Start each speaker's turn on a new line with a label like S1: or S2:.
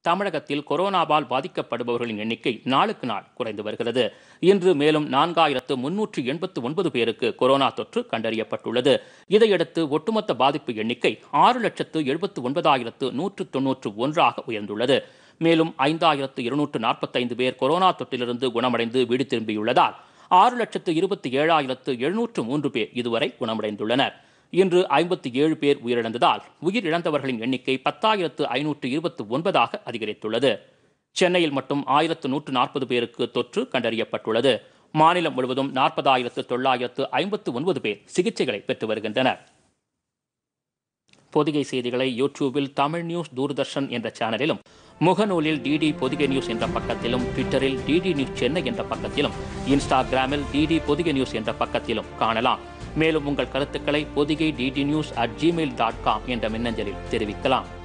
S1: தமிழகத்தில் கொரோனாவால் பாதிக்கப்படுபவர்களின் எண்ணிக்கை நாளுக்கு நாள் குறைந்து வருகிறது. இன்று மேலும் 4389 பேருக்கு கொரோனா தொற்று கண்டறியப்பட்டுள்ளது. இதையடுத்து ஒட்டுமொத்த பாதிப்பு எண்ணிக்கை 6,79,191 உயர்ந்துள்ளது. மேலும் 5245 பேர் கொரோனா தொற்றிலிருந்து குணமடைந்து வீடு திரும்பியுள்ளதால் 6,27,703 பேர் இதுவரை குணமடைந்துள்ளனர். இன்று 57 பேர் உயிரிழந்ததால் உயிரிழந்தவர்களின் எண்ணிக்கை 10,529 அதிகரித்துள்ளது. சென்னையில் மட்டும் 1,140 பேருக்கு தொற்று கண்டறியப்பட்டுள்ளது. மாநிலம் முழுவதும் 40,959 பேர் சிகிச்சைகளை பெற்று வருகின்றனர். பொதிகை செய்திகளை யூடியூபில் தமிழ் நியூஸ் தூர்தர்ஷன் என்ற சேனலிலும், முகநூலில் டிடி பொதிகை நியூஸ் என்ற பக்கத்திலும், ட்விட்டரில் டிடி நியூஸ் சென்னை என்ற பக்கத்திலும், இன்ஸ்டாகிராமில் டிடி பொதிகை நியூஸ் என்ற பக்கத்திலும் காணலாம். மேலும் உங்கள் கருத்துக்களை பொதிகை DDnews@gmail.com என்ற மின்னஞ்சலில் தெரிவிக்கலாம்.